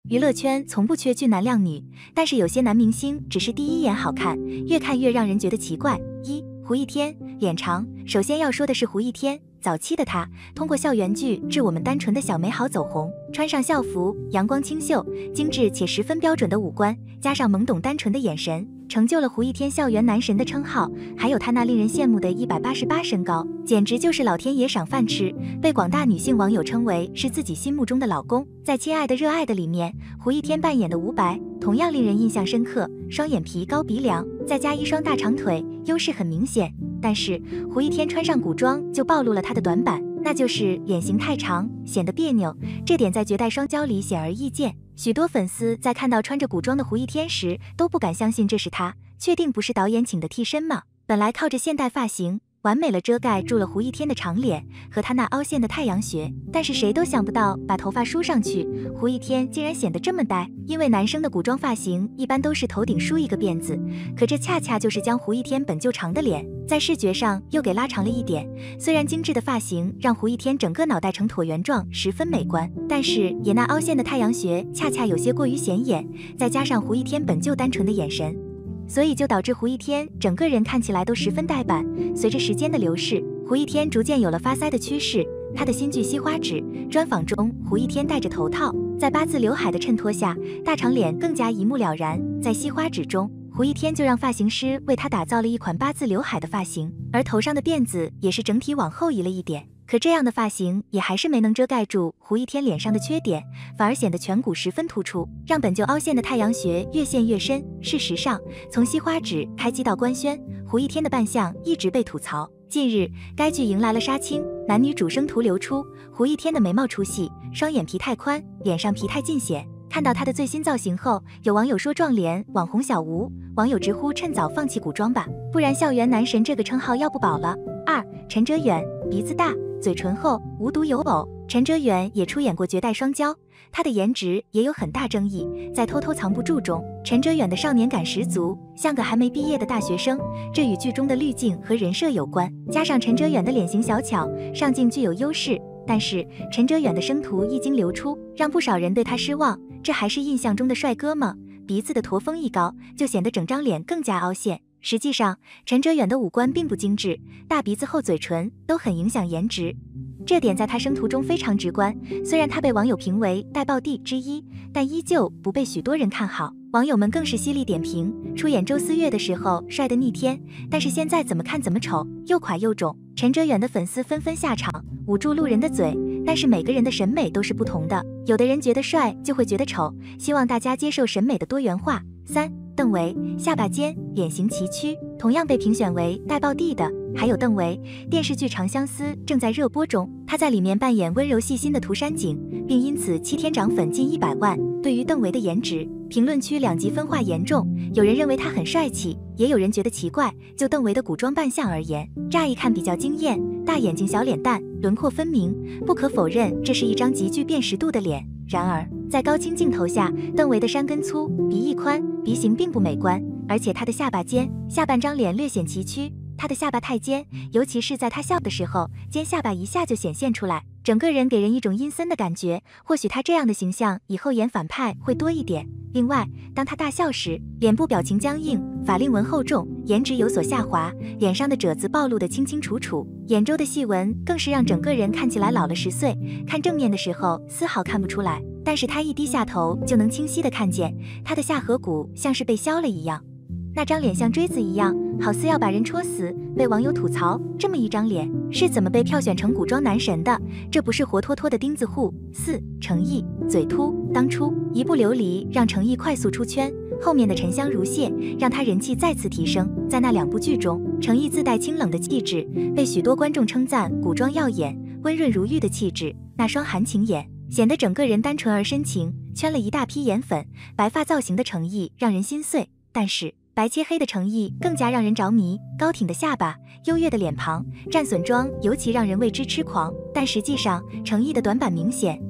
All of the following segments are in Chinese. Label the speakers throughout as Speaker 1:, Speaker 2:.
Speaker 1: 娱乐圈从不缺俊男靓女，但是有些男明星只是第一眼好看，越看越让人觉得奇怪。胡一天，脸长。首先要说的是胡一天，早期的他通过校园剧致我们单纯的小美好走红，穿上校服，阳光清秀，精致且十分标准的五官，加上懵懂单纯的眼神，成就了胡一天校园男神的称号。还有他那令人羡慕的188身高，简直就是老天爷赏饭吃，被广大女性网友称为是自己心目中的老公。在《亲爱的热爱的》里面，胡一天扮演的伍佰同样令人印象深刻，双眼皮高鼻梁，再加一双大长腿，优势很明显。但是胡一天穿上古装就暴露了他的短板，那就是脸型太长，显得别扭，这点在绝代双骄里显而易见。许多粉丝在看到穿着古装的胡一天时都不敢相信这是他，确定不是导演请的替身吗？本来靠着现代发型完美了遮盖住了胡一天的长脸和他那凹陷的太阳穴，但是谁都想不到把头发梳上去，胡一天竟然显得这么呆。因为男生的古装发型一般都是头顶梳一个辫子，可这恰恰就是将胡一天本就长的脸在视觉上又给拉长了一点。虽然精致的发型让胡一天整个脑袋呈椭圆状十分美观，但是也那凹陷的太阳穴恰恰有些过于显眼，再加上胡一天本就单纯的眼神，所以就导致胡一天整个人看起来都十分呆板。随着时间的流逝，胡一天逐渐有了发腮的趋势。他的新剧《西花纸》专访中，胡一天戴着头套，在八字刘海的衬托下，大长脸更加一目了然。在《西花纸》中，胡一天就让发型师为他打造了一款八字刘海的发型，而头上的辫子也是整体往后移了一点。可这样的发型也还是没能遮盖住胡一天脸上的缺点，反而显得颧骨十分突出，让本就凹陷的太阳穴越陷越深。事实上，从西花纸开机到官宣，胡一天的扮相一直被吐槽。近日，该剧迎来了杀青，男女主生图流出，胡一天的眉毛出戏，双眼皮太宽，脸上皮太尽显。看到他的最新造型后，有网友说撞脸网红小吴，网友直呼趁早放弃古装吧，不然校园男神这个称号要不保了。陈哲远，鼻子大，嘴唇厚，无独有偶，陈哲远也出演过绝代双骄，他的颜值也有很大争议。在偷偷藏不住中，陈哲远的少年感十足，像个还没毕业的大学生，这与剧中的滤镜和人设有关，加上陈哲远的脸型小巧，上镜具有优势。但是陈哲远的生图一经流出，让不少人对他失望，这还是印象中的帅哥吗？鼻子的驼峰一高，就显得整张脸更加凹陷。实际上，陈哲远的五官并不精致，大鼻子厚嘴唇都很影响颜值，这点在他生图中非常直观。虽然他被网友评为带爆帝之一，但依旧不被许多人看好。网友们更是犀利点评，出演周思月的时候帅得逆天，但是现在怎么看怎么丑，又垮又肿。陈哲远的粉丝纷纷下场捂住路人的嘴，但是每个人的审美都是不同的，有的人觉得帅就会觉得丑，希望大家接受审美的多元化。邓为，下巴尖，脸型崎岖，同样被评选为带爆帝的还有邓为。电视剧《长相思》正在热播中，他在里面扮演温柔细心的涂山璟，并因此7天涨粉近100万。对于邓为的颜值，评论区两极分化严重，有人认为他很帅气，也有人觉得奇怪。就邓为的古装扮相而言，乍一看比较惊艳，大眼睛小脸蛋，轮廓分明，不可否认这是一张极具辨识度的脸。然而在高清镜头下，邓为的山根粗，鼻翼宽，鼻型并不美观，而且他的下巴尖，下半张脸略显崎岖，他的下巴太尖，尤其是在他笑的时候，尖下巴一下就显现出来，整个人给人一种阴森的感觉。或许他这样的形象以后演反派会多一点。另外，当他大笑时，脸部表情僵硬，法令纹厚重，颜值有所下滑，脸上的褶子暴露得清清楚楚，眼周的细纹更是让整个人看起来老了10岁。看正面的时候丝毫看不出来，但是他一低下头就能清晰地看见他的下颌骨像是被削了一样，那张脸像锥子一样，好似要把人戳死。被网友吐槽，这么一张脸是怎么被票选成古装男神的？这不是活脱脱的钉子户。程毅，嘴秃，当初一步琉璃让程毅快速出圈，后面的沉香如屑让他人气再次提升。在那2部剧中，程毅自带清冷的气质，被许多观众称赞古装耀眼，温润如玉的气质，那双含情眼显得整个人单纯而深情，圈了一大批颜粉。白发造型的程毅让人心碎，但是白切黑的程毅更加让人着迷，高挺的下巴，优越的脸庞，战损妆尤其让人为之痴狂。但实际上程毅的短板明显，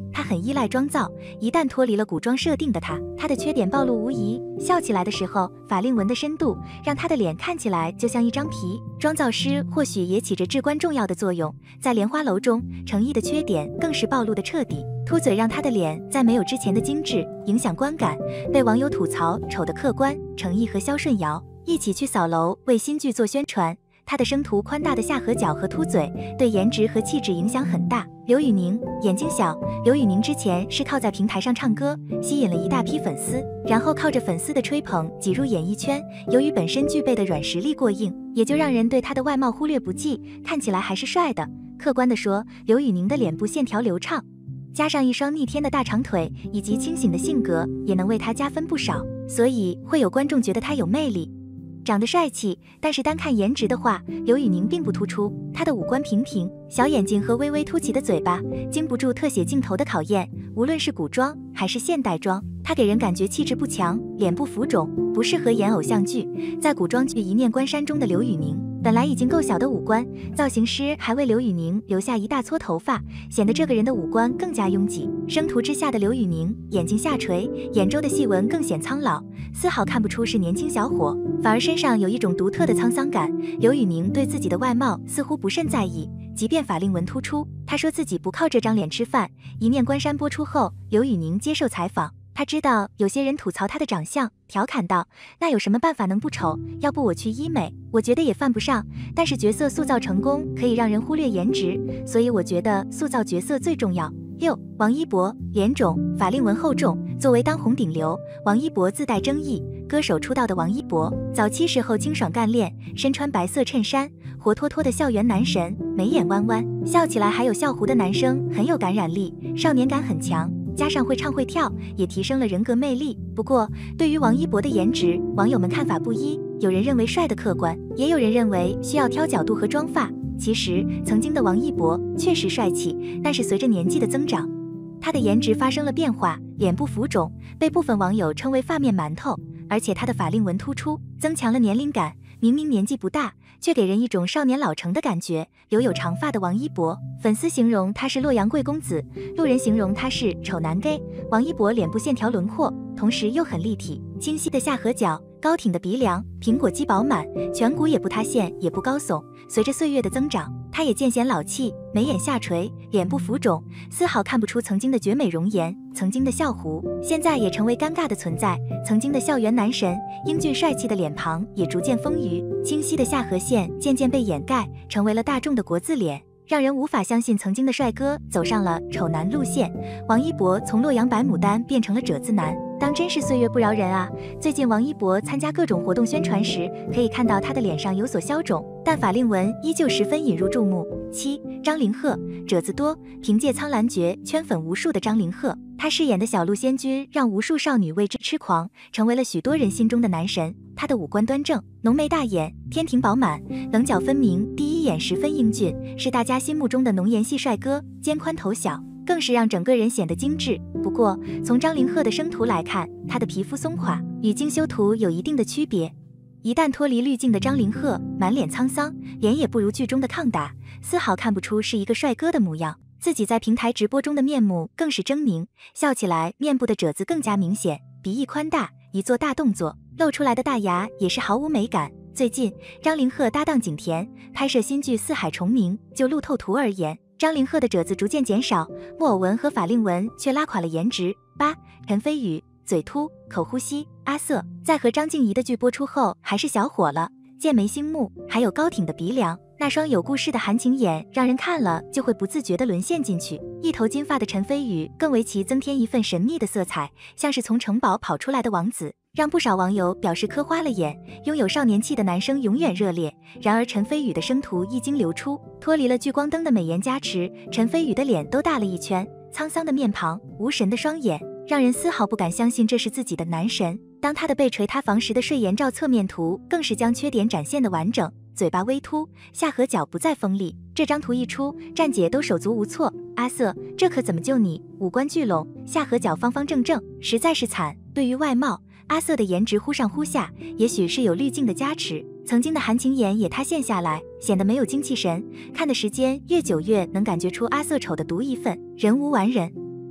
Speaker 1: 他很依赖妆造，一旦脱离了古装设定的他的缺点暴露无遗。笑起来的时候，法令纹的深度让他的脸看起来就像一张皮。妆造师或许也起着至关重要的作用。在莲花楼中，程毅的缺点更是暴露的彻底。凸嘴让他的脸在没有之前的精致，影响观感，被网友吐槽丑的客观。程毅和肖顺尧一起去扫楼为新剧做宣传，他的生图宽大的下颌角和凸嘴对颜值和气质影响很大。刘宇宁眼睛小，刘宇宁之前是靠在平台上唱歌吸引了一大批粉丝，然后靠着粉丝的吹捧挤入演艺圈。由于本身具备的软实力过硬，也就让人对他的外貌忽略不计，看起来还是帅的。客观地说，刘宇宁的脸部线条流畅，加上一双逆天的大长腿以及清醒的性格，也能为他加分不少，所以会有观众觉得他有魅力，长得帅气。但是单看颜值的话，刘宇宁并不突出，他的五官平平，小眼睛和微微凸起的嘴巴，经不住特写镜头的考验。无论是古装还是现代装，他给人感觉气质不强，脸部浮肿，不适合演偶像剧。在古装剧《一念关山》中的刘宇宁，本来已经够小的五官，造型师还为刘宇宁留下一大撮头发，显得这个人的五官更加拥挤。生图之下的刘宇宁，眼睛下垂，眼周的细纹更显苍老，丝毫看不出是年轻小伙，反而身上有一种独特的沧桑感。刘宇宁对自己的外貌似乎不甚在意，即便法令纹突出，他说自己不靠这张脸吃饭。一念关山播出后，刘宇宁接受采访，他知道有些人吐槽他的长相，调侃道：“那有什么办法能不丑？要不我去医美，我觉得也犯不上。但是角色塑造成功可以让人忽略颜值，所以我觉得塑造角色最重要。”6. 王一博脸肿，法令纹厚重。作为当红顶流，王一博自带争议。歌手出道的王一博，早期时候清爽干练，身穿白色衬衫，活脱脱的校园男神，眉眼弯弯，笑起来还有笑弧的男生，很有感染力，少年感很强。加上会唱会跳，也提升了人格魅力。不过，对于王一博的颜值，网友们看法不一，有人认为帅的客观，也有人认为需要挑角度和妆发。其实，曾经的王一博确实帅气，但是随着年纪的增长，他的颜值发生了变化，脸部浮肿，被部分网友称为发面馒头，而且他的法令纹突出，增强了年龄感。明明年纪不大，却给人一种少年老成的感觉。留有长发的王一博，粉丝形容他是洛阳贵公子，路人形容他是丑男 gay。王一博脸部线条轮廓，同时又很立体，清晰的下颌角，高挺的鼻梁，苹果肌饱满，颧骨也不塌陷也不高耸。随着岁月的增长，他也渐显老气，眉眼下垂，脸部浮肿，丝毫看不出曾经的绝美容颜。曾经的笑弧，现在也成为尴尬的存在。曾经的校园男神，英俊帅气的脸庞也逐渐丰腴，清晰的下颌线渐渐被掩盖，成为了大众的国字脸，让人无法相信曾经的帅哥走上了丑男路线。王一博从洛阳白牡丹变成了褶子男，当真是岁月不饶人啊！最近王一博参加各种活动宣传时，可以看到他的脸上有所消肿，但法令纹依旧十分引人注目。7. 张凌赫褶子多，凭借苍兰诀圈粉无数的张凌赫，他饰演的小鹿仙君让无数少女为之痴狂，成为了许多人心中的男神。他的五官端正，浓眉大眼，天庭饱满，棱角分明，第一眼十分英俊，是大家心目中的浓颜系帅哥。肩宽头小，更是让整个人显得精致。不过，从张凌赫的生图来看，他的皮肤松垮，与精修图有一定的区别。一旦脱离滤镜的张凌赫，满脸沧桑，脸也不如剧中的抗打，丝毫看不出是一个帅哥的模样。自己在平台直播中的面目更是狰狞，笑起来面部的褶子更加明显，鼻翼宽大，一做大动作，露出来的大牙也是毫无美感。最近，张凌赫搭档景甜拍摄新剧《四海重明》，就路透图而言，张凌赫的褶子逐渐减少，木偶纹和法令纹却拉垮了颜值。8. 陈飞宇嘴凸，口呼吸。阿瑟在和张婧仪的剧播出后还是小火了，剑眉星目，还有高挺的鼻梁，那双有故事的含情眼让人看了就会不自觉地沦陷进去。一头金发的陈飞宇更为其增添一份神秘的色彩，像是从城堡跑出来的王子，让不少网友表示磕花了眼。拥有少年气的男生永远热烈，然而陈飞宇的生图一经流出，脱离了聚光灯的美颜加持，陈飞宇的脸都大了一圈，沧桑的面庞，无神的双眼，让人丝毫不敢相信这是自己的男神。当他的被垂塌房时的睡颜照侧面图更是将缺点展现的完整，嘴巴微凸，下颌角不再锋利。这张图一出，站姐都手足无措。阿瑟，这可怎么救你？五官聚拢，下颌角方方正正，实在是惨。对于外貌，阿瑟的颜值忽上忽下，也许是有滤镜的加持，曾经的含情眼也塌陷下来，显得没有精气神。看的时间越久越能感觉出阿瑟丑的独一份，人无完人。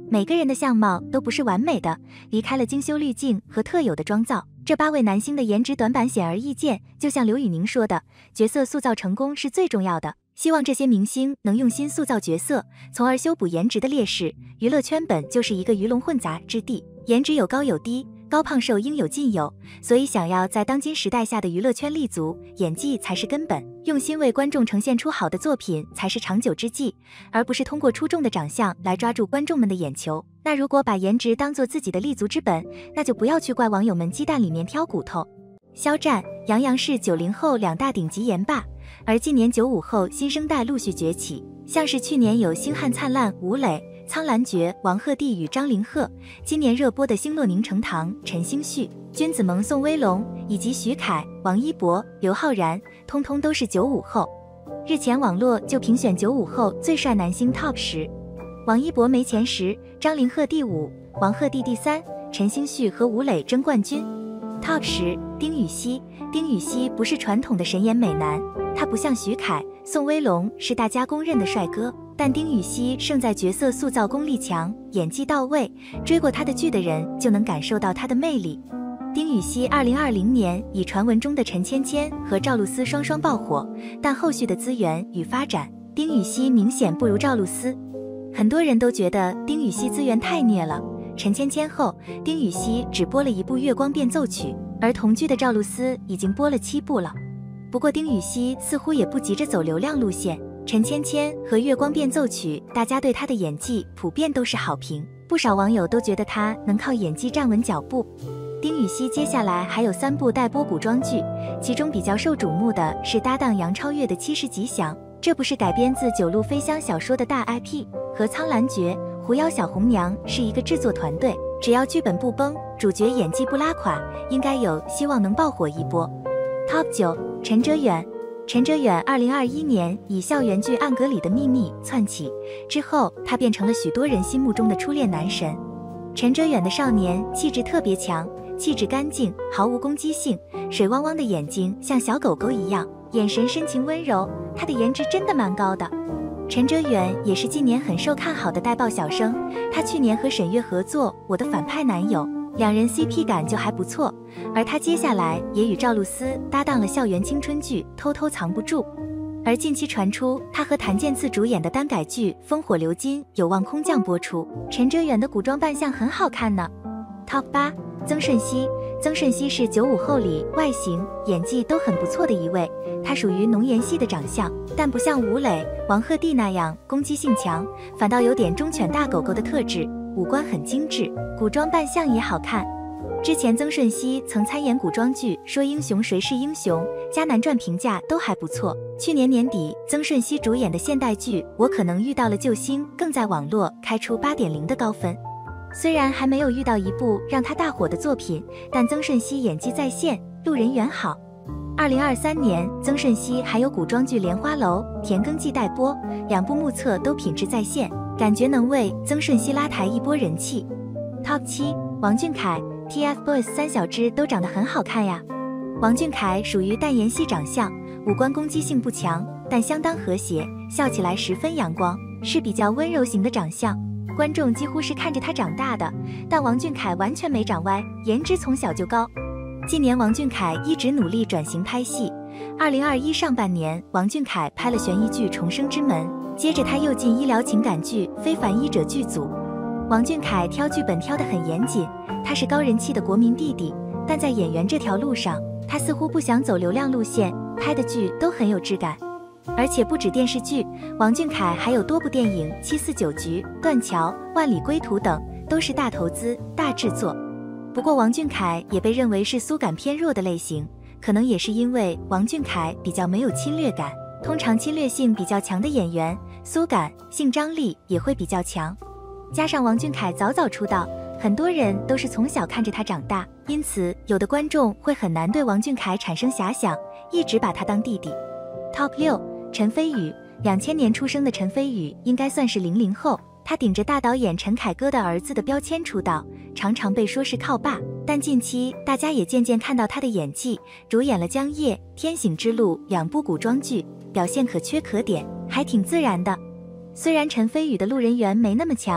Speaker 1: 每个人的相貌都不是完美的，离开了精修滤镜和特有的妆造，这8位男星的颜值短板显而易见。就像刘宇宁说的，角色塑造成功是最重要的。希望这些明星能用心塑造角色，从而修补颜值的劣势。娱乐圈本就是一个鱼龙混杂之地，颜值有高有低，高胖瘦应有尽有，所以想要在当今时代下的娱乐圈立足，演技才是根本，用心为观众呈现出好的作品才是长久之计，而不是通过出众的长相来抓住观众们的眼球。那如果把颜值当做自己的立足之本，那就不要去怪网友们鸡蛋里面挑骨头。肖战、杨洋是90后2大顶级颜霸，而近年95后新生代陆续崛起，像是去年有星汉灿烂吴磊、苍兰诀王鹤棣与张凌赫，今年热播的星落凝成糖陈星旭、君子萌宋威龙，以及徐凯、王一博、刘昊然，通通都是95后。日前网络就评选95后最帅男星 TOP 10，王一博没前10，张凌赫第5，王鹤棣第3，陈星旭和吴磊争冠军。TOP 10，丁禹兮。丁禹兮不是传统的神颜美男，他不像徐凯、宋威龙是大家公认的帅哥，但丁禹兮胜在角色塑造功力强，演技到位，追过他的剧的人就能感受到他的魅力。丁禹兮2020年以传闻中的陈芊芊和赵露思双双爆火，但后续的资源与发展，丁禹兮明显不如赵露思。很多人都觉得丁禹兮资源太虐了，陈芊芊后，丁禹兮只播了1部《月光变奏曲》，而同剧的赵露思已经播了7部了。不过丁禹兮似乎也不急着走流量路线，陈芊芊和《月光变奏曲》，大家对她的演技普遍都是好评，不少网友都觉得她能靠演技站稳脚步。丁禹兮接下来还有3部待播古装剧，其中比较受瞩目的是搭档杨超越的《70吉祥》，这部是改编自九路飞香小说的大 IP， 和《苍兰诀》狐妖小红娘是一个制作团队，只要剧本不崩，主角演技不拉垮，应该有希望能爆火一波。TOP 9，陈哲远。陈哲远2021年以校园剧《暗格里的秘密》窜起，之后他变成了许多人心目中的初恋男神。陈哲远的少年气质特别强，气质干净，毫无攻击性，水汪汪的眼睛像小狗狗一样，眼神深情温柔，他的颜值真的蛮高的。陈哲远也是近年很受看好的带爆小生，他去年和沈月合作《我的反派男友》，两人 CP 感就还不错，而他接下来也与赵露思搭档了校园青春剧《偷偷藏不住》，而近期传出他和谭健次主演的耽改剧《烽火流金》有望空降播出，陈哲远的古装扮相很好看呢。TOP 8，曾舜晞。曾舜晞是95后里外形、演技都很不错的一位，他属于浓颜系的长相，但不像吴磊、王鹤棣那样攻击性强，反倒有点忠犬大狗狗的特质，五官很精致，古装扮相也好看。之前曾舜晞曾参演古装剧《说英雄谁是英雄》，迦南传评价都还不错。去年年底，曾舜晞主演的现代剧《我可能遇到了救星》更在网络开出8.0的高分。虽然还没有遇到一部让他大火的作品，但曾舜晞演技在线，路人缘好。2023年，曾舜晞还有古装剧《莲花楼》、《田耕记》待播，2部目测都品质在线，感觉能为曾舜晞拉抬一波人气。TOP 7，王俊凯。TFBOYS 3小只都长得很好看呀。王俊凯属于淡颜系长相，五官攻击性不强，但相当和谐，笑起来十分阳光，是比较温柔型的长相。观众几乎是看着他长大的，但王俊凯完全没长歪，颜值从小就高。近年王俊凯一直努力转型拍戏，2021上半年王俊凯拍了悬疑剧《重生之门》，接着他又进医疗情感剧《非凡医者》剧组。王俊凯挑剧本挑得很严谨，他是高人气的国民弟弟，但在演员这条路上，他似乎不想走流量路线，拍的剧都很有质感。而且不止电视剧，王俊凯还有多部电影《749局》、《断桥》、《万里归途》等，都是大投资、大制作。不过王俊凯也被认为是苏感偏弱的类型，可能也是因为王俊凯比较没有侵略感，通常侵略性比较强的演员，苏感、性张力也会比较强。加上王俊凯早早出道，很多人都是从小看着他长大，因此有的观众会很难对王俊凯产生遐想，一直把他当弟弟。TOP 6，陈飞宇。2000年出生的陈飞宇应该算是00后，他顶着大导演陈凯歌的儿子的标签出道，常常被说是靠爸，但近期大家也渐渐看到他的演技，主演了《江夜》《天醒之路》2部古装剧，表现可圈可点，还挺自然的。虽然陈飞宇的路人缘没那么强，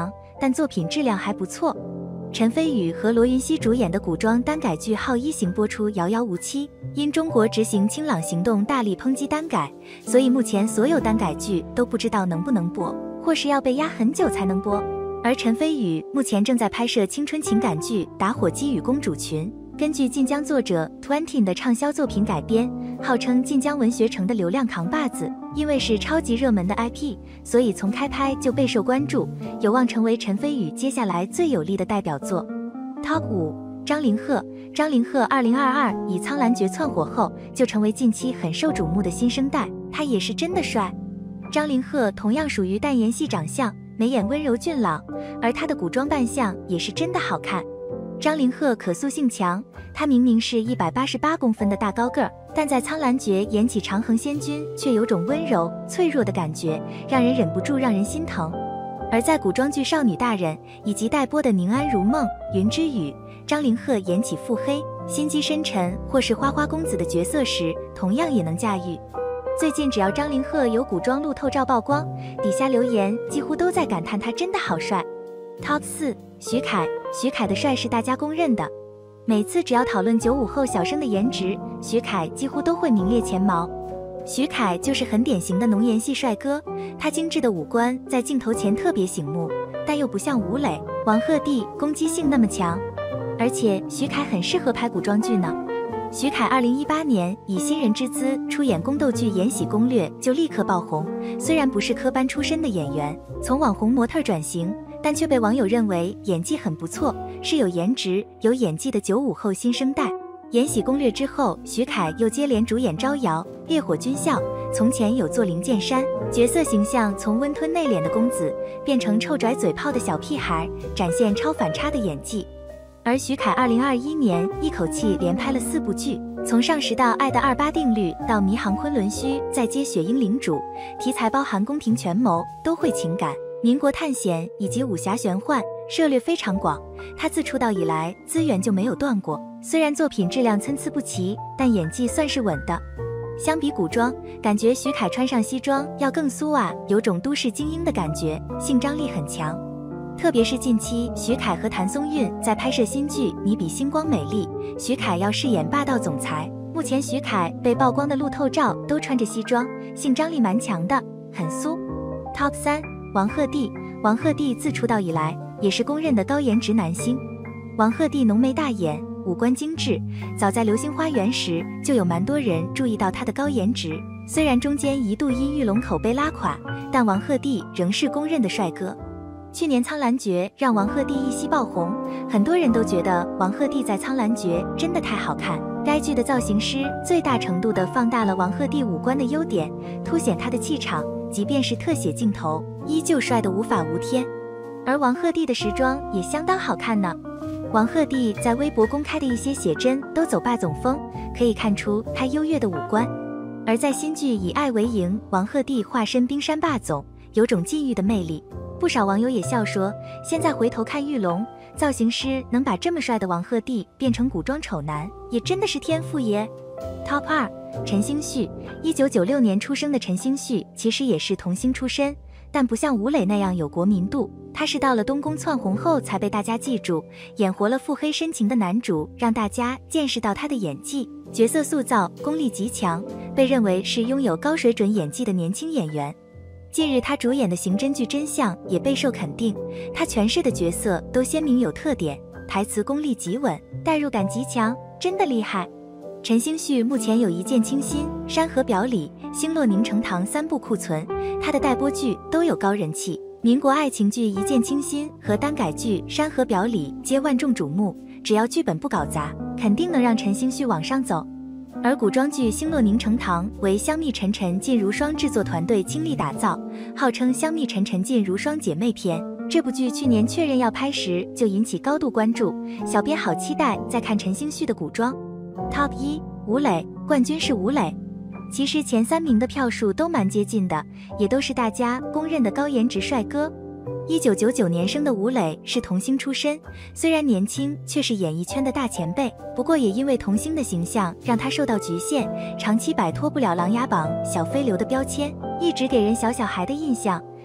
Speaker 1: 但作品质量还不错。陈飞宇和罗云熙主演的古装耽改剧《浩一行》播出遥遥无期，因中国执行清朗行动大力抨击耽改，所以目前所有耽改剧都不知道能不能播，或是要被压很久才能播。而陈飞宇目前正在拍摄青春情感剧《打火机与公主群》，根据晋江作者 Twentin 的畅销作品改编，号称晋江文学城的流量扛把子。因为是超级热门的 IP， 所以从开拍就备受关注，有望成为陈飞宇接下来最有力的代表作。Top 5，张凌赫。张凌赫2022以《苍兰诀》窜火后，就成为近期很受瞩目的新生代，他也是真的帅。张凌赫同样属于淡颜系长相，眉眼温柔俊朗，而他的古装扮相也是真的好看。张凌赫可塑性强，他明明是188公分的大高个儿，但在《苍兰诀》演起长恒仙君却有种温柔脆弱的感觉，让人忍不住让人心疼。而在古装剧《少女大人》以及待播的《宁安如梦》《云之羽》，张凌赫演起腹黑、心机深沉或是花花公子的角色时，同样也能驾驭。最近只要张凌赫有古装路透照曝光，底下留言几乎都在感叹他真的好帅。Top 4，徐凯。徐凯的帅是大家公认的，每次只要讨论95后小生的颜值，徐凯几乎都会名列前茅。徐凯就是很典型的浓颜系帅哥，他精致的五官在镜头前特别醒目，但又不像吴磊、王鹤棣攻击性那么强。而且徐凯很适合拍古装剧呢。徐凯2018年以新人之姿出演宫斗剧《延禧攻略》就立刻爆红，虽然不是科班出身的演员，从网红模特转型，但却被网友认为演技很不错，是有颜值、有演技的95后新生代。《延禧攻略》之后，徐凯又接连主演《招摇》《烈火军校》，从前有做灵剑山，角色形象从温吞内敛的公子变成臭拽嘴炮的小屁孩，展现超反差的演技。而徐凯2021年一口气连拍了4部剧，从《上时道爱的28定律》到《迷航昆仑虚》，再接《雪鹰领主》，题材包含宫廷权谋、都会情感、民国探险以及武侠玄幻，涉猎非常广。他自出道以来资源就没有断过，虽然作品质量参差不齐，但演技算是稳的。相比古装，感觉徐凯穿上西装要更酥啊，有种都市精英的感觉，性张力很强。特别是近期徐凯和谭松韵在拍摄新剧《你比星光美丽》，徐凯要饰演霸道总裁。目前徐凯被曝光的路透照都穿着西装，性张力蛮强的，很酥。Top 3，王鹤棣。王鹤棣自出道以来也是公认的高颜值男星。王鹤棣浓眉大眼，五官精致，早在《流星花园》时就有蛮多人注意到他的高颜值。虽然中间一度因玉龙口碑拉垮，但王鹤棣仍是公认的帅哥。去年《苍兰诀》让王鹤棣一夕爆红，很多人都觉得王鹤棣在《苍兰诀》真的太好看。该剧的造型师最大程度地放大了王鹤棣五官的优点，凸显他的气场，即便是特写镜头，依旧帅得无法无天。而王鹤棣的时装也相当好看呢。王鹤棣在微博公开的一些写真都走霸总风，可以看出他优越的五官。而在新剧《以爱为营》，王鹤棣化身冰山霸总，有种禁欲的魅力。不少网友也笑说，现在回头看玉龙，造型师能把这么帅的王鹤棣变成古装丑男，也真的是天赋耶。Top 2，陈星旭。1996年出生的陈星旭其实也是童星出身，但不像吴磊那样有国民度，他是到了东宫窜红后才被大家记住，演活了腹黑深情的男主，让大家见识到他的演技，角色塑造功力极强，被认为是拥有高水准演技的年轻演员。近日他主演的刑侦剧《真相》也备受肯定，他诠释的角色都鲜明有特点，台词功力极稳，代入感极强，真的厉害。陈星旭目前有《一见倾心》《山河表里》《星落凝成糖》3部库存，他的待播剧都有高人气，民国爱情剧《一见倾心》和耽改剧《山河表里》皆万众瞩目，只要剧本不搞砸，肯定能让陈星旭往上走。而古装剧《星落凝成糖》为香蜜沉沉烬如霜制作团队倾力打造，号称香蜜沉沉烬如霜姐妹篇。这部剧去年确认要拍时就引起高度关注，小编好期待再看陈星旭的古装。Top 1，吴磊。冠军是吴磊。其实前3名的票数都蛮接近的，也都是大家公认的高颜值帅哥。1999年生的吴磊是童星出身，虽然年轻，却是演艺圈的大前辈。不过也因为童星的形象让他受到局限，长期摆脱不了琅琊榜小飞流的标签，一直给人小小孩的印象。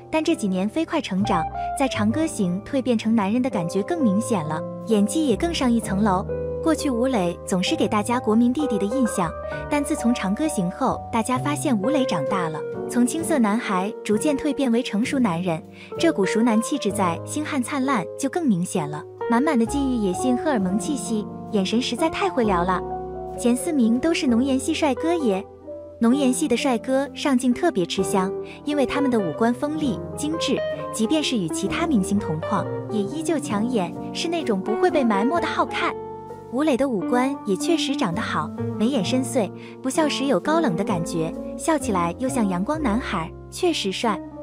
Speaker 1: 但这几年飞快成长，在长歌行蜕变成男人的感觉更明显了，演技也更上一层楼。过去吴磊总是给大家国民弟弟的印象，但自从长歌行后，大家发现吴磊长大了，从青涩男孩逐渐蜕变为成熟男人，这股熟男气质在《星汉灿烂》就更明显了，满满的禁欲野性荷尔蒙气息，眼神实在太会聊了。前4名都是浓颜系帅哥耶。浓颜系的帅哥上镜特别吃香，因为他们的五官锋利精致，即便是与其他明星同框，也依旧抢眼，是那种不会被埋没的好看。吴磊的五官也确实长得好，眉眼深邃，不笑时有高冷的感觉，笑起来又像阳光男孩，确实帅。